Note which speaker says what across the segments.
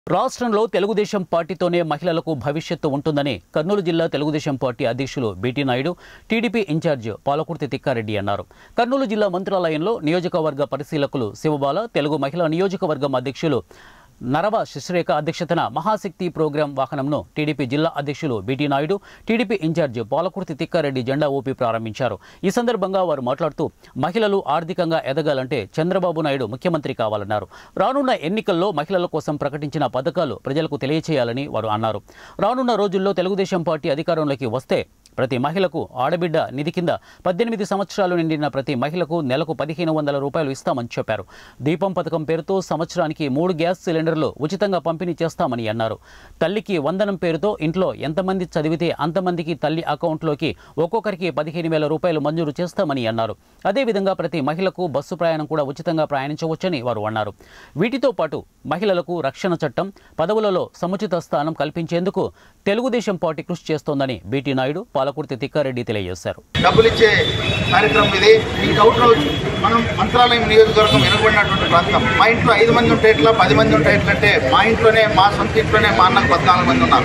Speaker 1: రాష్ట్రంలో తెలుగుదేశం పార్టీతోనే మహిళలకు భవిష్యత్తు ఉంటుందని కర్నూలు జిల్లా తెలుగుదేశం పార్టీ అధ్యక్షులు BT Naidu, TDP incharge Palakurthi Tikkareddy అన్నారు. కర్నూలు జిల్లా మంత్రాలయంలో నియోజకవర్గ పరిశీలకులు శివబాల, తెలుగు మహిళా నియోజకవర్గం అధ్యక్షులు నరవ శశిరేఖ అధ్యక్షతన మహాశక్తి ప్రోగ్రాం వాహనంను టీడీపీ జిల్లా అధ్యక్షులు BT Naidu, TDP incharge Palakurthi Tikkareddy జెండా ఊపి ప్రారంభించారు. ఈ సందర్భంగా వారు మాట్లాడుతూ మహిళలు ఆర్థికంగా ఎదగాలంటే చంద్రబాబు నాయుడు ముఖ్యమంత్రి కావాలన్నారు. రానున్న ఎన్నికల్లో మహిళల కోసం ప్రకటించిన పథకాలు ప్రజలకు తెలియచేయాలని వారు అన్నారు. రానున్న రోజుల్లో తెలుగుదేశం పార్టీ అధికారంలోకి వస్తే ప్రతి మహిళకు ఆడబిడ్డ నిధి కింద 18 సంవత్సరాలు నిండిన ప్రతి మహిళకు నెలకు 1500 రూపాయలు ఇస్తామని చెప్పారు. దీపం పథకం పేరుతో సంవత్సరానికి 3 గ్యాస్ సిలిండర్లు ఉచితంగా పంపిణీ చేస్తామని అన్నారు. తల్లికి వందనం పేరుతో ఇంట్లో ఎంతమంది చదివితే అంతమందికి తల్లి అకౌంట్లోకి ఒక్కొక్కరికి 15,000 రూపాయలు మంజూరు చేస్తామని అన్నారు. అదేవిధంగా ప్రతి మహిళకు బస్సు ప్రయాణం కూడా ఉచితంగా ప్రయాణించవచ్చని వారు అన్నారు. వీటితో పాటు మహిళలకు రక్షణ చట్టం, పదవులలో సముచిత స్థానం కల్పించేందుకు తెలుగుదేశం పార్టీ కృషి చేస్తోందని బీటీ నాయుడు, పాలకుర్తి తిక్కారెడ్డి తెలియజేశారు.
Speaker 2: డబ్బులు ఇచ్చే కార్యక్రమం ఇది. ఈ అవుట్లో మనం మంత్రాలయం నియోజకవర్గం వెనుకబడినటువంటి ప్రాంతం. మా ఇంట్లో 5 మంది ఉంటే ఎట్లా, 10 మంది ఉంటే ఎట్లంటే మా ఇంట్లోనే, మా సొంత ఇంట్లోనే మా అన్నకు 14 మంది ఉన్నారు.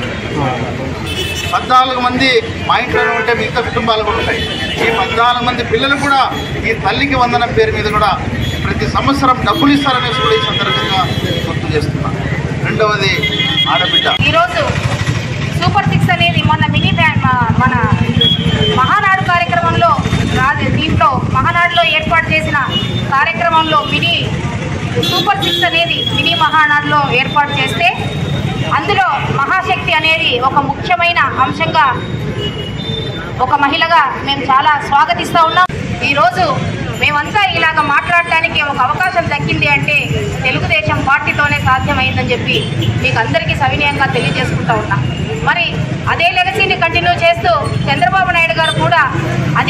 Speaker 2: 14 మంది మా ఇంట్లోనే ఉంటే మిగతా కుటుంబాలు కూడా ఉంటాయి. ఈ 14 మంది పిల్లలు కూడా ఈ తల్లికి వందనం పేరు మీద కూడా ప్రతి సంవత్సరం డబ్బులు ఇస్తారనేసి కూడా ఈ సందర్భంగా గుర్తు చేస్తున్నాను. రెండవది ఆడబిడ్డ.
Speaker 3: ఈరోజు సూపర్ 6 అనేది మన మన మహానాడు కార్యక్రమంలో దీంట్లో మహానాడులో ఏర్పాటు చేసిన కార్యక్రమంలో సూపర్ 6 అనేది మినీ మహానాడులో ఏర్పాటు చేస్తే అందులో మహాశక్తి అనేది ఒక ముఖ్యమైన అంశంగా ఒక మహిళగా మేము చాలా స్వాగతిస్తూ ఉన్నాం. ఈరోజు మేమంతా ఇలాగ మాట్లాడటానికి ఒక అవకాశం దక్కింది అంటే తెలుగుదేశం పార్టీతోనే సాధ్యమైందని చెప్పి మీకు అందరికీ సవినయంగా తెలియజేసుకుంటూ ఉన్నాం. మరి అదే లెగసీని కంటిన్యూ చేస్తూ చంద్రబాబు నాయుడు గారు కూడా